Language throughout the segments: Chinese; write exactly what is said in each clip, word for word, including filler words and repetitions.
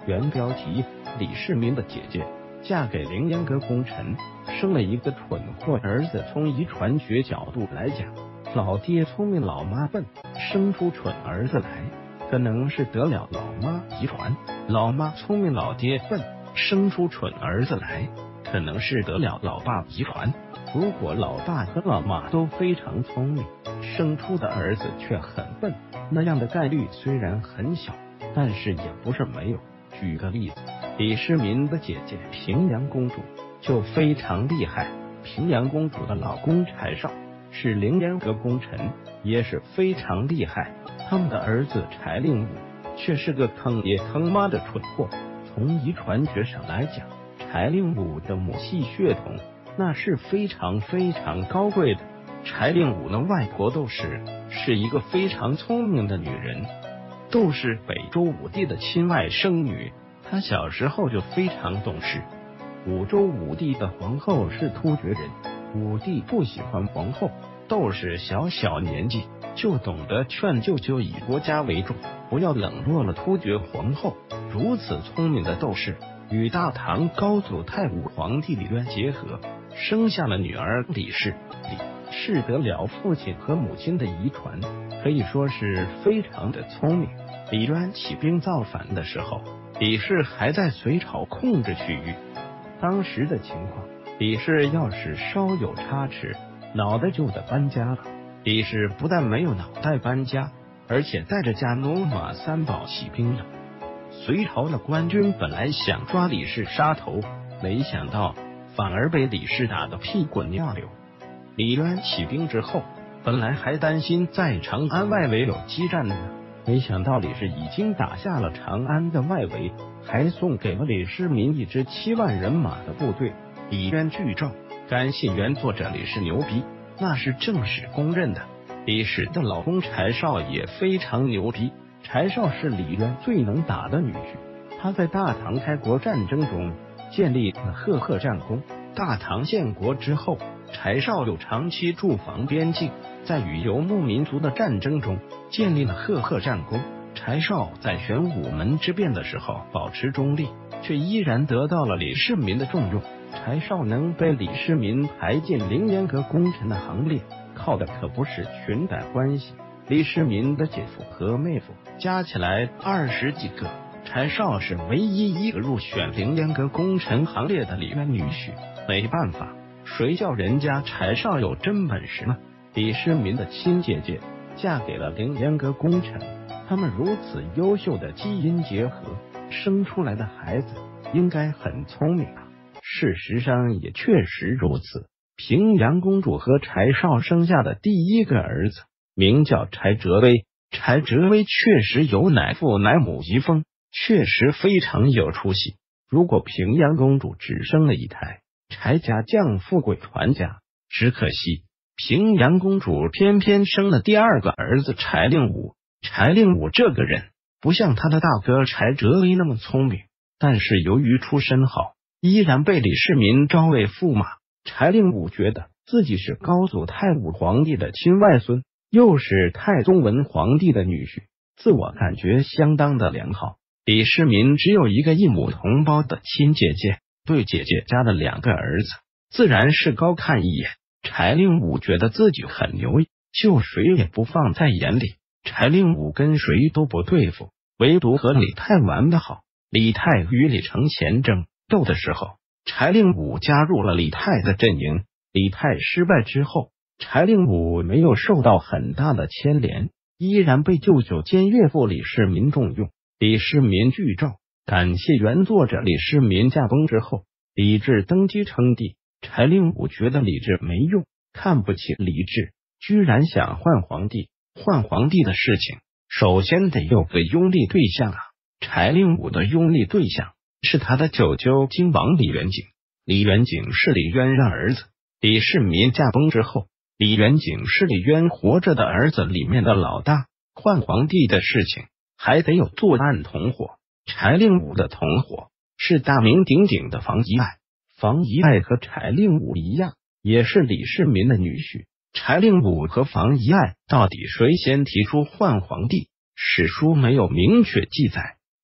原标题：李世民的姐姐嫁给凌烟阁功臣，生了一个蠢货儿子。从遗传学角度来讲，老爹聪明，老妈笨，生出蠢儿子来，可能是得了老妈遗传；老妈聪明，老爹笨，生出蠢儿子来，可能是得了老爸遗传。如果老爸和老妈都非常聪明，生出的儿子却很笨，那样的概率虽然很小，但是也不是没有。举个例子，李世民的姐姐平阳公主就非常厉害。平阳公主的老公柴少是凌烟阁功臣，也是非常厉害。他们的儿子柴令武却是个坑爹坑妈的蠢货。从遗传学上来讲，柴令武的母系血统那是非常非常高贵的。柴令武的外婆窦氏是一个非常聪明的女人，窦氏北周武帝的亲外甥女，她小时候就非常懂事。武周武帝的皇后是突厥人，武帝不喜欢皇后，窦氏小小年纪就懂得劝舅舅以国家为重，不要冷落了突厥皇后。如此聪明的窦氏与大唐高祖太武皇帝李渊结合，生下了女儿李氏。李氏得了父亲和母亲的遗传，可以说是非常的聪明。李渊起兵造反的时候，李氏还在隋朝控制区域。当时的情况，李氏要是稍有差池，脑袋就得搬家了。李氏不但没有脑袋搬家，而且带着家奴马三宝起兵了。隋朝的官军本来想抓李氏杀头，没想到反而被李氏打得屁滚尿流。李渊起兵之后，本来还担心在长安外围有激战呢，没想到李氏已经打下了长安的外围，还送给了李世民一支七万人马的部队。李渊剧照，感谢原作者李氏牛逼，那是正史公认的。李氏的老公柴少也非常牛逼，柴少是李渊最能打的女婿，他在大唐开国战争中建立了赫赫战功。大唐建国之后，柴少又长期驻防边境，在与游牧民族的战争中建立了赫赫战功。柴少在玄武门之变的时候保持中立，却依然得到了李世民的重用。柴少能被李世民排进凌烟阁功臣的行列，靠的可不是裙带关系。李世民的姐夫和妹夫加起来二十几个，柴少是唯一一个入选凌烟阁功臣行列的李渊女婿。没办法，谁叫人家柴少有真本事呢？李世民的亲姐姐嫁给了凌烟阁功臣，他们如此优秀的基因结合，生出来的孩子应该很聪明啊。事实上也确实如此。平阳公主和柴少生下的第一个儿子名叫柴哲威，柴哲威确实有乃父乃母遗风，确实非常有出息。如果平阳公主只生了一胎，柴家将富贵传家，只可惜平阳公主偏偏生了第二个儿子柴令武。柴令武这个人不像他的大哥柴哲威那么聪明，但是由于出身好，依然被李世民招为驸马。柴令武觉得自己是高祖太武皇帝的亲外孙，又是太宗文皇帝的女婿，自我感觉相当的良好。李世民只有一个一母同胞的亲姐姐，对姐姐家的两个儿子自然是高看一眼。柴令武觉得自己很牛，就谁也不放在眼里。柴令武跟谁都不对付，唯独和李泰玩得好。李泰与李承乾争斗的时候，柴令武加入了李泰的阵营。李泰失败之后，柴令武没有受到很大的牵连，依然被舅舅兼岳父李世民重用。李世民剧照，感谢原作者李世民驾崩之后，李治登基称帝。柴令武觉得李治没用，看不起李治，居然想换皇帝。换皇帝的事情首先得有个拥立对象啊。柴令武的拥立对象是他的舅舅金王李元景。李元景是李渊的儿子。李世民驾崩之后，李元景是李渊活着的儿子里面的老大。换皇帝的事情还得有作案同伙。柴令武的同伙是大名鼎鼎的房遗爱。房遗爱和柴令武一样，也是李世民的女婿。柴令武和房遗爱到底谁先提出换皇帝，史书没有明确记载，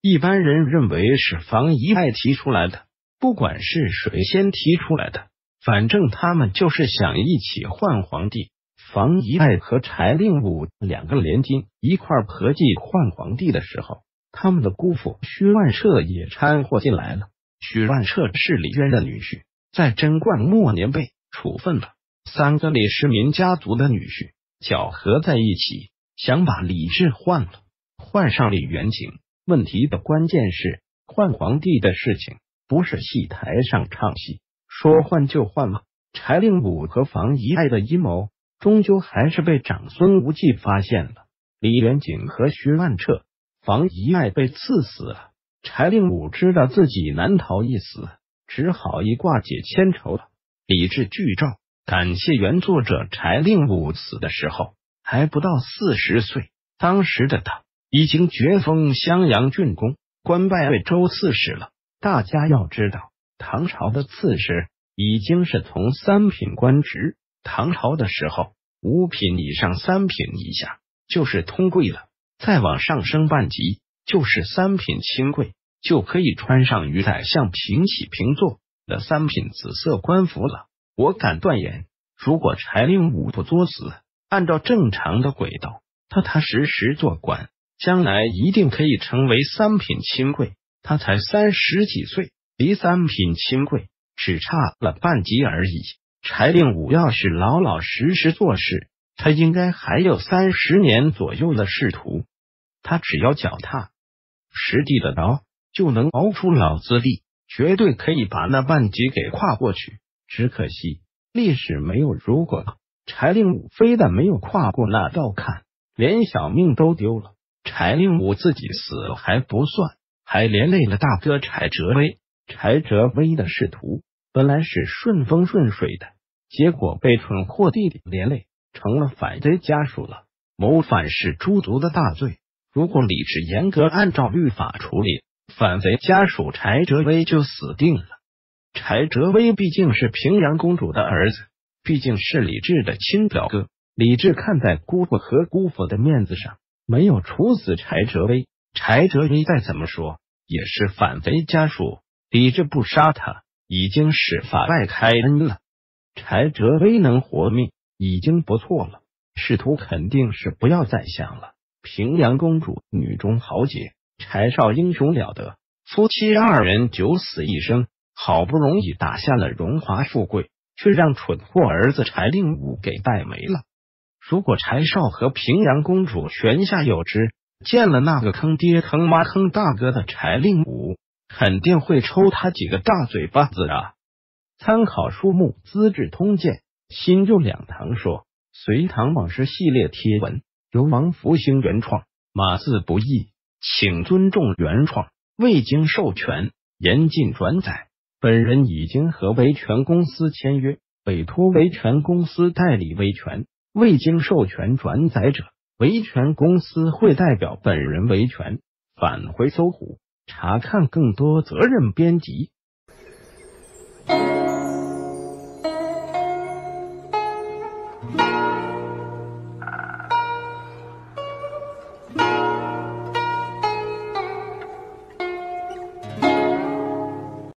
一般人认为是房遗爱提出来的，不管是谁先提出来的，反正他们就是想一起换皇帝。房遗爱和柴令武两个联军一块合计换皇帝的时候，他们的姑父薛万彻也掺和进来了。薛万彻是李渊的女婿，在贞观末年被处分了。三个李世民家族的女婿搅合在一起，想把李治换了，换上李元景。问题的关键是，换皇帝的事情不是戏台上唱戏，说换就换吗？柴令武和房遗爱的阴谋终究还是被长孙无忌发现了。李元景和薛万彻、房遗爱被赐死了。柴令武知道自己难逃一死，只好一挂解千愁了。李治剧照感谢原作者柴令武死的时候还不到四十岁，当时的他已经爵封襄阳郡公，官拜魏州刺史了。大家要知道，唐朝的刺史已经是从三品官职，唐朝的时候五品以上三品以下就是通贵了，再往上升半级就是三品亲贵，就可以穿上与宰相平起平坐的三品紫色官服了。我敢断言，如果柴令武不作死，按照正常的轨道，踏踏实实做官，将来一定可以成为三品亲贵。他才三十几岁，离三品亲贵只差了半级而已。柴令武要是老老实实做事，他应该还有三十年左右的仕途。他只要脚踏实地的熬，就能熬出老资历，绝对可以把那半级给跨过去。只可惜历史没有如果，柴令武非但没有跨过那道坎，连小命都丢了。柴令武自己死了还不算，还连累了大哥柴哲威。柴哲威的仕途本来是顺风顺水的，结果被蠢货弟弟连累，成了反贼家属了。谋反是诛族的大罪，如果李治严格按照律法处理，反贼家属柴哲威就死定了。柴哲威毕竟是平阳公主的儿子，毕竟是李治的亲表哥，李治看在姑父和姑父的面子上，没有处死柴哲威。柴哲威再怎么说也是反贼家属，李治不杀他已经是法外开恩了。柴哲威能活命已经不错了，仕途肯定是不要再想了。平阳公主女中豪杰，柴少英雄了得，夫妻二人九死一生，好不容易打下了荣华富贵，却让蠢货儿子柴令武给带没了。如果柴少和平阳公主泉下有知，见了那个坑爹坑妈坑大哥的柴令武，肯定会抽他几个大嘴巴子啊！参考书目《资治通鉴》新旧两唐说隋唐往事系列贴文，由王福兴原创，码字不易，请尊重原创，未经授权严禁转载。本人已经和维权公司签约，委托维权公司代理维权，未经授权转载者，维权公司会代表本人维权，返回搜狐查看更多责任编辑。